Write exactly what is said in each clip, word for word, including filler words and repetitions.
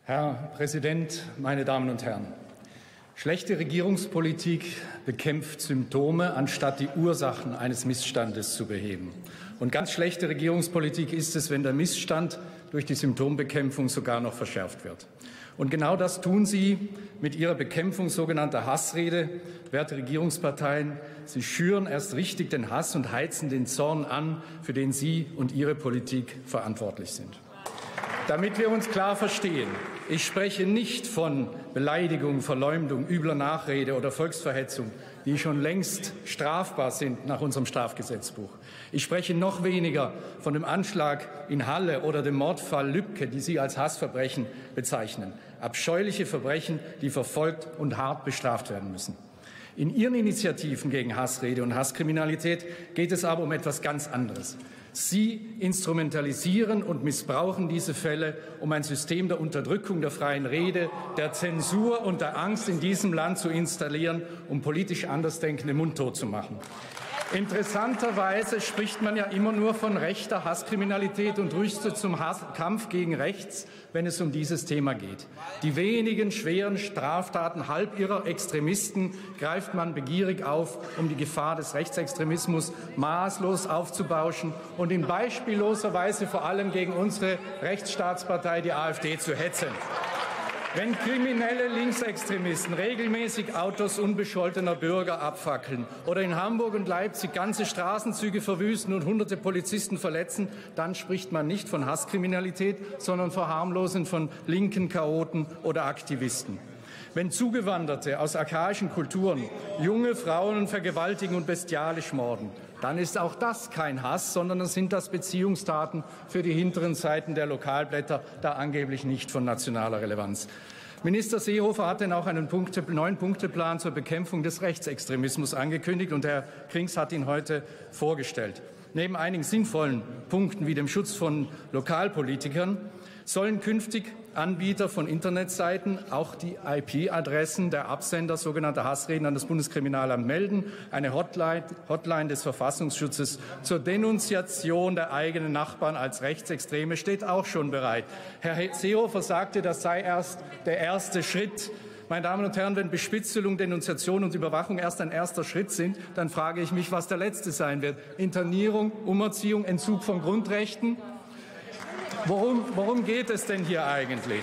Herr Präsident, meine Damen und Herren! Schlechte Regierungspolitik bekämpft Symptome, anstatt die Ursachen eines Missstandes zu beheben. Und ganz schlechte Regierungspolitik ist es, wenn der Missstand durch die Symptombekämpfung sogar noch verschärft wird. Und genau das tun Sie mit Ihrer Bekämpfung sogenannter Hassrede, werte Regierungsparteien. Sie schüren erst richtig den Hass und heizen den Zorn an, für den Sie und Ihre Politik verantwortlich sind. Damit wir uns klar verstehen, ich spreche nicht von Beleidigung, Verleumdung, übler Nachrede oder Volksverhetzung, die schon längst strafbar sind nach unserem Strafgesetzbuch. Ich spreche noch weniger von dem Anschlag in Halle oder dem Mordfall Lübcke, die Sie als Hassverbrechen bezeichnen. Abscheuliche Verbrechen, die verfolgt und hart bestraft werden müssen. In Ihren Initiativen gegen Hassrede und Hasskriminalität geht es aber um etwas ganz anderes. Sie instrumentalisieren und missbrauchen diese Fälle, um ein System der Unterdrückung der freien Rede, der Zensur und der Angst in diesem Land zu installieren, um politisch Andersdenkende mundtot zu machen. Interessanterweise spricht man ja immer nur von rechter Hasskriminalität und rüstet zum Hass Kampf gegen rechts, wenn es um dieses Thema geht. Die wenigen schweren Straftaten halbirrer Extremisten greift man begierig auf, um die Gefahr des Rechtsextremismus maßlos aufzubauschen und in beispielloser Weise vor allem gegen unsere Rechtsstaatspartei, die AfD, zu hetzen. Wenn kriminelle Linksextremisten regelmäßig Autos unbescholtener Bürger abfackeln oder in Hamburg und Leipzig ganze Straßenzüge verwüsten und hunderte Polizisten verletzen, dann spricht man nicht von Hasskriminalität, sondern Verharmlosen von linken Chaoten oder Aktivisten. Wenn Zugewanderte aus archaischen Kulturen junge Frauen vergewaltigen und bestialisch morden, dann ist auch das kein Hass, sondern es sind das Beziehungstaten für die hinteren Seiten der Lokalblätter, da angeblich nicht von nationaler Relevanz. Minister Seehofer hat denn auch einen Punkte, Neun-Punkte-Plan zur Bekämpfung des Rechtsextremismus angekündigt, und Herr Krings hat ihn heute vorgestellt. Neben einigen sinnvollen Punkten wie dem Schutz von Lokalpolitikern sollen künftig Anbieter von Internetseiten auch die I P-Adressen der Absender sogenannter Hassreden an das Bundeskriminalamt melden. Eine Hotline, Hotline des Verfassungsschutzes zur Denunziation der eigenen Nachbarn als Rechtsextreme steht auch schon bereit. Herr Seehofer sagte, das sei erst der erste Schritt. Meine Damen und Herren, wenn Bespitzelung, Denunziation und Überwachung erst ein erster Schritt sind, dann frage ich mich, was der letzte sein wird. Internierung, Umerziehung, Entzug von Grundrechten? Worum, worum geht es denn hier eigentlich?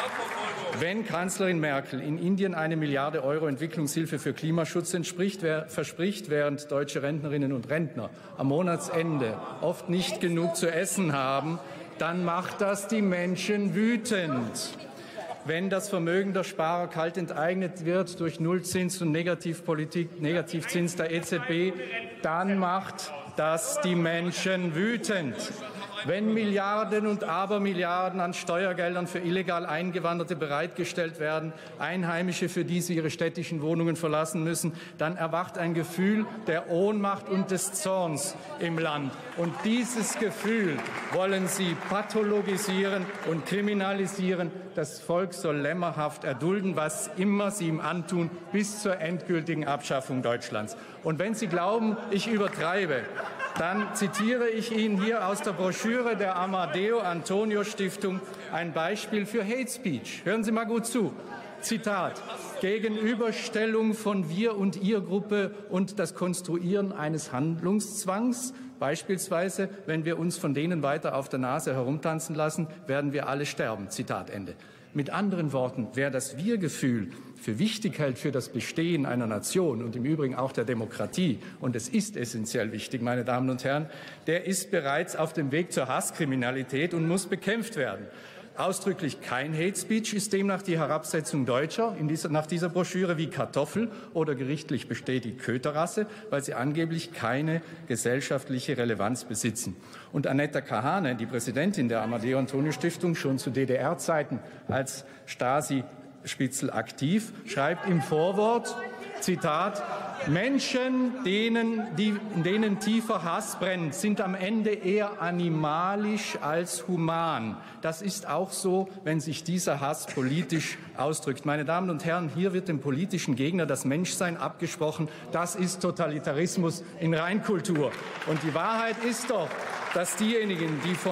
Wenn Kanzlerin Merkel in Indien eine Milliarde Euro Entwicklungshilfe für Klimaschutz entspricht, wer, verspricht, während deutsche Rentnerinnen und Rentner am Monatsende oft nicht genug zu essen haben, dann macht das die Menschen wütend. Wenn das Vermögen der Sparer kalt enteignet wird durch Nullzins und Negativpolitik, Negativzins der E Z B, dann macht das die Menschen wütend. Wenn Milliarden und Abermilliarden an Steuergeldern für illegal Eingewanderte bereitgestellt werden, Einheimische, für die sie ihre städtischen Wohnungen verlassen müssen, dann erwacht ein Gefühl der Ohnmacht und des Zorns im Land. Und dieses Gefühl wollen Sie pathologisieren und kriminalisieren. Das Volk soll lämmerhaft erdulden, was immer Sie ihm antun, bis zur endgültigen Abschaffung Deutschlands. Und wenn Sie glauben, ich übertreibe, dann zitiere ich Ihnen hier aus der Broschüre der Amadeo Antonio Stiftung ein Beispiel für Hate Speech. Hören Sie mal gut zu. Zitat: Gegenüberstellung von Wir- und Ihr-Gruppe und das Konstruieren eines Handlungszwangs. Beispielsweise, wenn wir uns von denen weiter auf der Nase herumtanzen lassen, werden wir alle sterben. Zitat Ende. Mit anderen Worten, wer das Wir-Gefühl für wichtig hält für das Bestehen einer Nation und im Übrigen auch der Demokratie, und es ist essentiell wichtig, meine Damen und Herren, der ist bereits auf dem Weg zur Hasskriminalität und muss bekämpft werden. Ausdrücklich kein Hate Speech ist demnach die Herabsetzung Deutscher in dieser, nach dieser Broschüre wie Kartoffel oder gerichtlich bestätigt Köterrasse, weil sie angeblich keine gesellschaftliche Relevanz besitzen. Und Annetta Kahane, die Präsidentin der Amadeo Antonio Stiftung, schon zu D D R-Zeiten als Stasi-Spitzel aktiv, schreibt im Vorwort, Zitat: Menschen, denen, die, denen tiefer Hass brennt, sind am Ende eher animalisch als human. Das ist auch so, wenn sich dieser Hass politisch ausdrückt. Meine Damen und Herren, hier wird dem politischen Gegner das Menschsein abgesprochen. Das ist Totalitarismus in Reinkultur. Und die Wahrheit ist doch, dass diejenigen, die von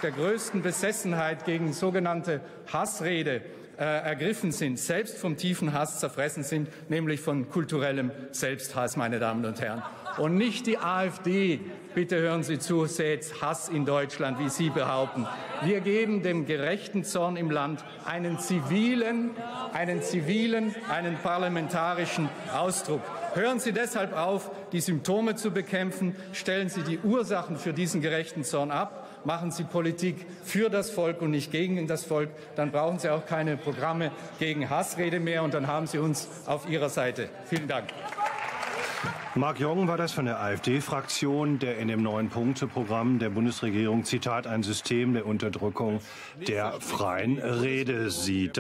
der größten Besessenheit gegen sogenannte Hassrede äh, ergriffen sind, selbst vom tiefen Hass zerfressen sind, nämlich von kulturellem Selbsthass, meine Damen und Herren. Und nicht die AfD, bitte hören Sie zu, sät Hass in Deutschland, wie Sie behaupten. Wir geben dem gerechten Zorn im Land einen zivilen, einen zivilen, einen parlamentarischen Ausdruck. Hören Sie deshalb auf, die Symptome zu bekämpfen. Stellen Sie die Ursachen für diesen gerechten Zorn ab. Machen Sie Politik für das Volk und nicht gegen das Volk. Dann brauchen Sie auch keine Programme gegen Hassrede mehr. Und dann haben Sie uns auf Ihrer Seite. Vielen Dank. Marc Jong war das von der AfD-Fraktion, der in dem Neun-Punkte-Programm der Bundesregierung, Zitat, ein System der Unterdrückung der freien Rede sieht.